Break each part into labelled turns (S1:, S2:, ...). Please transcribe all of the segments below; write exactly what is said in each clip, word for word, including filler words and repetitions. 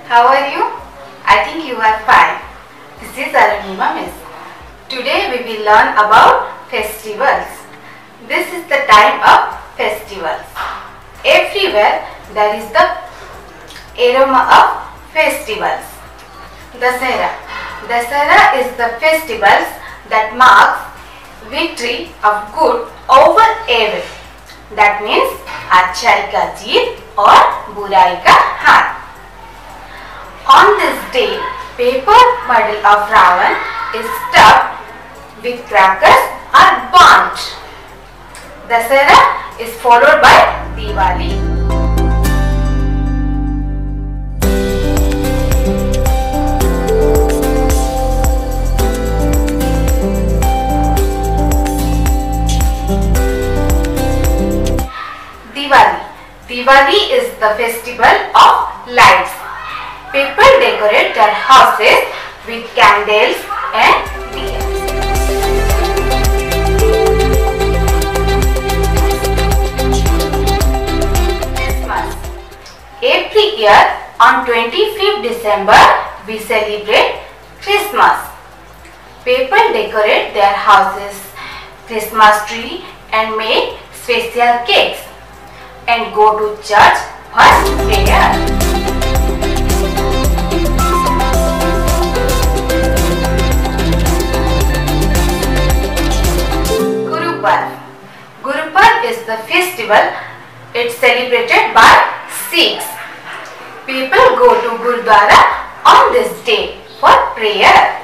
S1: How are you? I think you are fine. This is Arunima Miss. Today we will learn about festivals. This is the time of festivals. Everywhere there is the aroma of festivals. Dasara. Dasara is the festivals that marks victory of good over evil. That means अच्छाई का जीत और बुराई का हार. On this day, paper model of Ravan is stuffed with crackers or burnt. Dasara is followed by Diwali. Diwali. Diwali is the festival of lights. People decorate their houses with candles and diyas. Christmas. Every year on twenty-fifth December we celebrate Christmas. People decorate their houses, Christmas tree and make special cakes and go to church for prayer. Guru Parv. Guru Parv is the festival. It's celebrated by Sikhs. People go to Gurudwara on this day for prayer.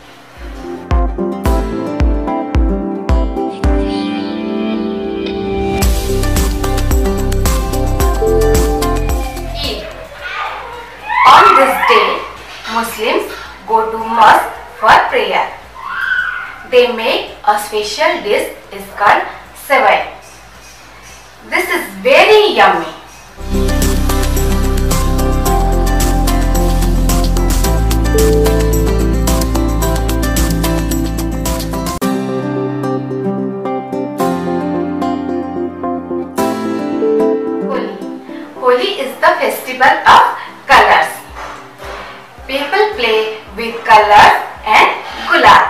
S1: On this day, Muslims go to mosque for prayer. They make a special dish is called sevai. This is very yummy. Holi. Holi is the festival of colors. People play with colors and gulal.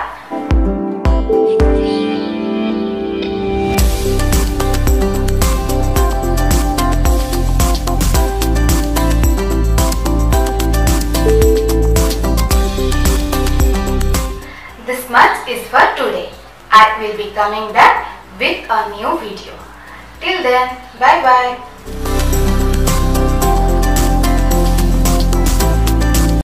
S1: This much is for today. I will be coming back with a new video. Till then, bye bye.